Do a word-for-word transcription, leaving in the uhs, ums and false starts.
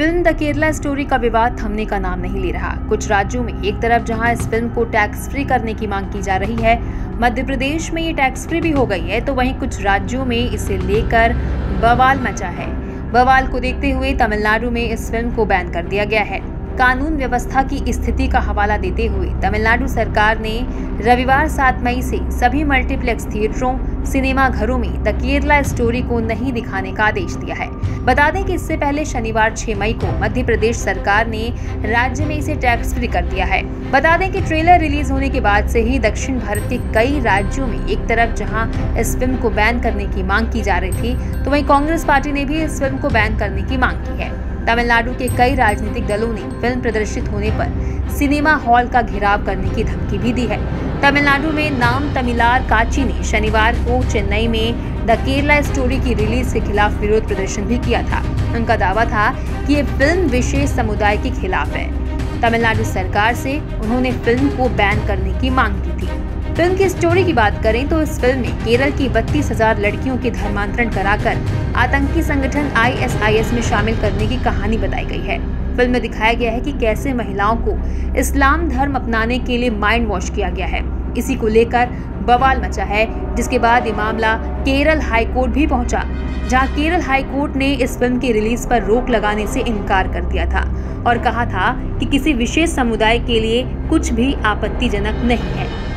Film the Kerala story का विवाद थमने का नाम नहीं ले रहा। कुछ राज्यों में एक तरफ जहां इस फिल्म को टैक्स फ्री करने की मांग की जा रही है, मध्य प्रदेश में ये टैक्स फ्री भी हो गई है, तो वहीं कुछ राज्यों में इसे लेकर बवाल मचा है। बवाल को देखते हुए तमिलनाडु में इस फिल्म को बैन कर दिया गया है। कानून व्यवस्था की स्थिति का हवाला देते हुए तमिलनाडु सरकार ने रविवार सात मई से सभी मल्टीप्लेक्स थिएटरों, सिनेमा घरों में द केरला स्टोरी को नहीं दिखाने का आदेश दिया है। बता दें कि इससे पहले शनिवार छह मई को मध्य प्रदेश सरकार ने राज्य में इसे टैक्स फ्री कर दिया है। बता दें कि ट्रेलर रिलीज होने के बाद से ही दक्षिण भारत के कई राज्यों में एक तरफ जहां इस फिल्म को बैन करने की मांग की जा रही थी, तो वहीं कांग्रेस पार्टी ने भी इस फिल्म को बैन करने की मांग की है। तमिलनाडु के कई राजनीतिक दलों ने फिल्म प्रदर्शित होने पर सिनेमा हॉल का घेराव करने की धमकी भी दी है। तमिलनाडु में नाम तमिलार काची ने शनिवार को चेन्नई में द केरला स्टोरी की रिलीज के खिलाफ विरोध प्रदर्शन भी किया था। उनका दावा था कि ये फिल्म विशेष समुदाय के खिलाफ है। तमिलनाडु सरकार से उन्होंने फिल्म को बैन करने की मांग की थी। फिल्म की स्टोरी की बात करें तो इस फिल्म में केरल की बत्तीस हजार लड़कियों के धर्मांतरण कराकर आतंकी संगठन आई एस आई एस में शामिल करने की कहानी बताई गई है। फिल्म में दिखाया गया है कि कैसे महिलाओं को इस्लाम धर्म अपनाने के लिए माइंड वॉश किया गया है। इसी को लेकर बवाल मचा है, जिसके बाद ये मामला केरल हाई कोर्ट भी पहुंचा, जहां केरल हाई कोर्ट ने इस फिल्म की रिलीज पर रोक लगाने से इनकार कर दिया था और कहा था कि किसी विशेष समुदाय के लिए कुछ भी आपत्तिजनक नहीं है।